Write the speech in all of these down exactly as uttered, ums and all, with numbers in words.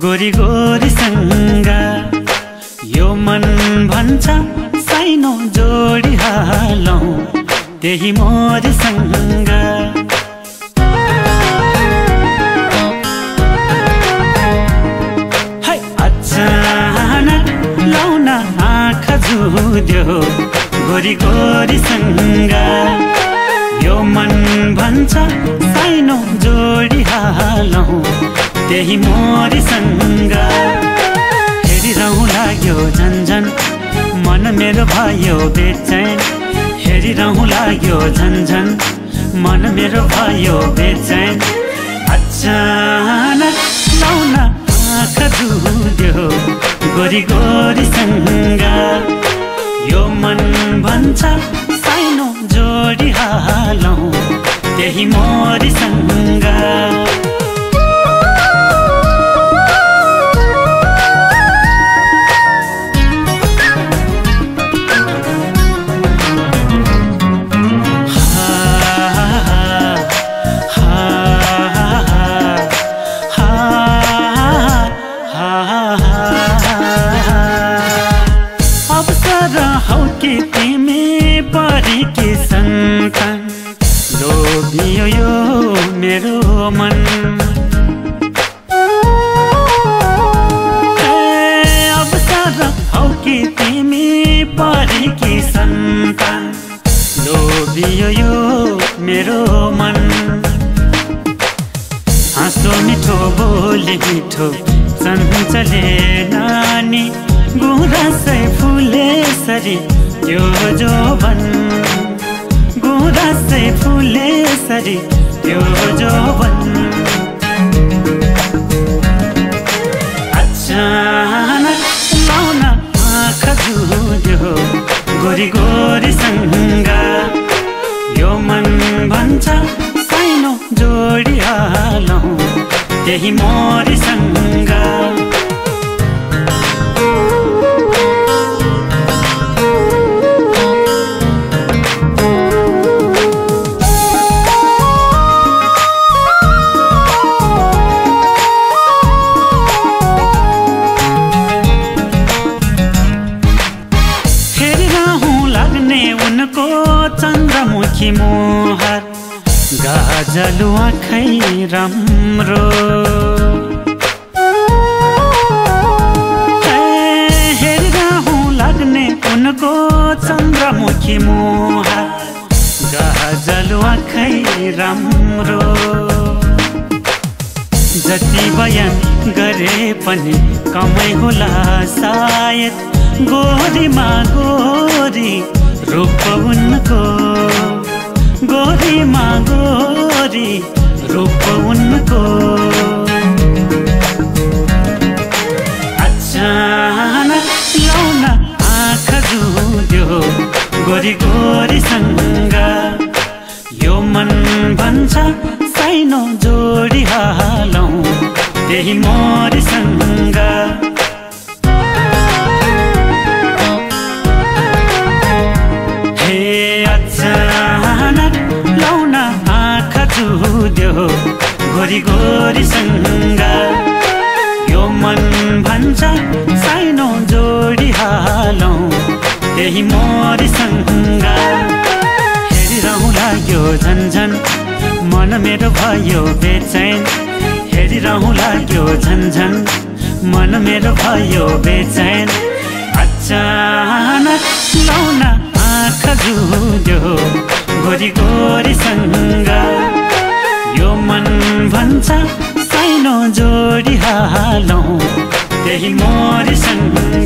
गोरी गोरीसँग यो मन भन्छ साइनो जोडी हालौं त्यही मोरीसँग। है अचानक लाउन आँखा जुद्यो गोरी गोरीसँग यो मन भन्छ साइनो जोडी हालौं त्यही मोरीसँग। हेरिरहँ लाग्यो झन्झन मन मेरो भयो बेचैन, हेरिरहँ लाग्यो झन्झन मन मेरो भयो बेचैन। अचानक लाउन आँखा जुद्यो गोरी गोरीसँग यो मन भन्छ साइनो जोडी हालौं त्यही मोरीसँग। लोभियो यो मेरो मन, अवसर हौ कि तिमी परेकी सन्तान। लोभियो यो मेरो मन, हाँसो मिठो बोली मिठो चञ्चले नानी गुराँसै फुले सरी त्यो जोबन, गुराँसै फुले सरी त्यो जोबन। अचानक लाउन आँखा जुद्यो गोरी गोरीसँग यो मन भन्छ साइनो जोडी हालौं त्यही मोरीसँग। चन्द्रमुखी मोहर गाजलु आँखै राम्रो, हेरिरहँ लाग्ने उनको चन्द्रमुखी मोहर गाजलु आँखै राम्रो। जति बयान गरे पनि कमै होला सायद गोरीमा गोरी रूप उनको, गोरीमा गोरी रूप उनको। अचानक लाउन आँखा जुद्यो गोरी गोरीसँग यो मन भन्छ साइनो जोडी हालौं त्यही मोरीसँग। अचानक लाउन आँखा जुद्यो गोरी गोरीसँग यो मन भन्छ साइनो जोडी हालौं त्यही मोरीसँग। हेरिरहँ लाग्यो झन्झन मन मेरो भयो बेचैन, हेरिरहँ लाग्यो झन्झन मन मेरो भयो बेचैन। अचानक लाउन आँखा जुद्यो गोरी गोरीसँग यो मन भन्छ साइनो जोडी हालौं त्यही मोरीसँग।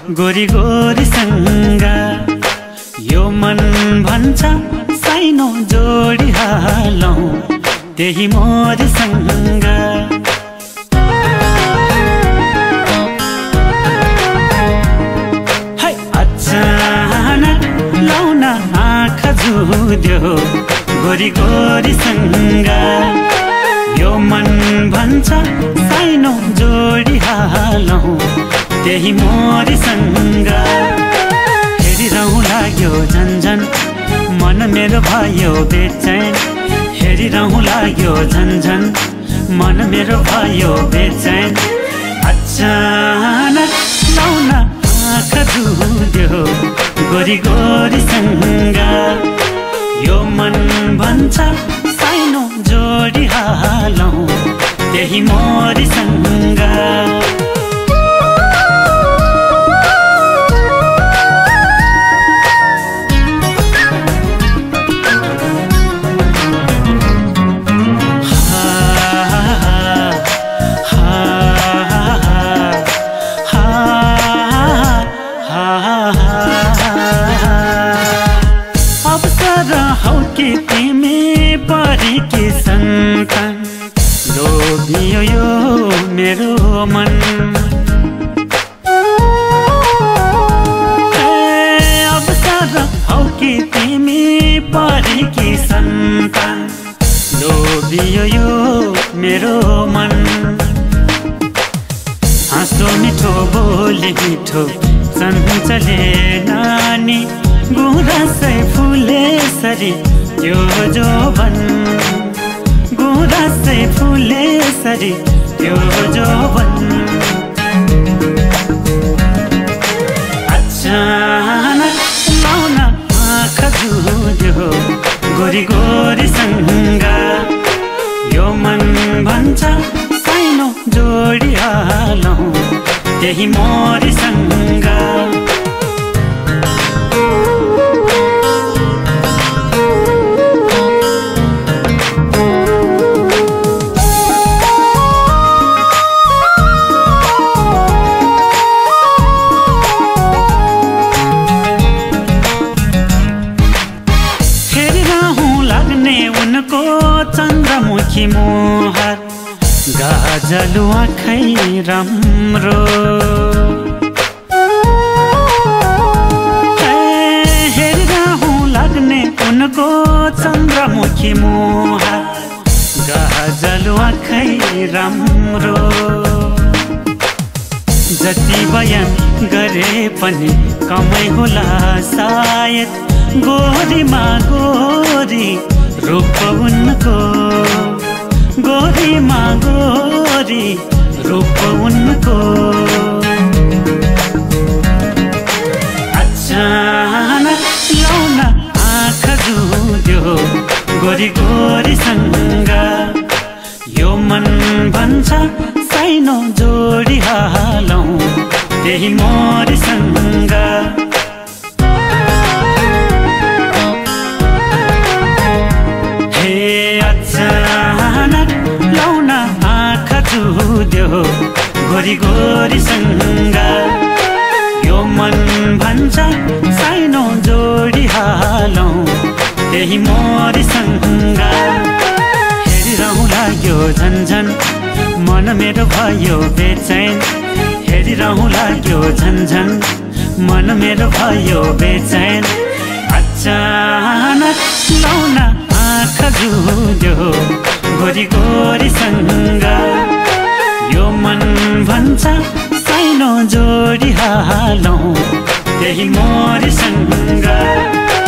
गोरी गोरीसँग यो मन भन्छ साइनो जोडी हालौं त्यही मोरीसँग है अचानक लाउन आँखा जुद्यो गोरी गोरीसँग यो मन भन्छ साइनो जोडी हालौं त्यही मोरीसँग हेरिरहँ लाग्यो झन्झन मन मेरो भयो बेचैन हेरिरहँ लाग्यो झन्झन मन मेरो भयो बेचैन अचानक लाउन आँखा जुद्यो गोरी गोरीसँग यो मन भन्छ साइनो जोडी हालौं त्यही मोरीसँग परेकी सन्तान लोभियो यो मेरो मन अवसर हौ कि तिमी परेकी सन्तान लोभियो यो मेरो मन हाँसो मिठो बोली मिठो चञ्चले नानी गुराँसै फुले सरी यो जोवन गुराँसै फुले सरी यो जोवन अचानक लाउन आँखा जुद्यो गोरी गोरीसँग यो मन भन्छ साइनो जोडी हालौं त्यही मोरीसँग चन्द्रमुखी मोहर गाजलु आँखै राम्रो हेरिरहँ लाग्ने उनको चन्द्रमुखी मोहर गाजलु आँखै राम्रो जति बयान गरे पनि कमै होला सायद गोरीमा गोरी रूप उनको गोरीमा गोरी रूप उनको अचानक लाउन आँखा जुद्यो गोरी गोरीसँग यो मन भन्छ साइनो जोडी हालौं त्यही मोरीसँग गोरी गोरीसँग यो मन भन्छ साइनो जोडी हालौं त्यही मोरीसँग हेरिरहँ लाग्यो झन्झन मन मेरो भयो बेचैन हेरिरहँ लाग्यो झन्झन मन मेरो भयो बेचैन अचानक लाउन आँखा जुद्यो गोरी गोरीसँग यो मन भन्छ साइनो जोडी हालौं त्यही मोरीसँग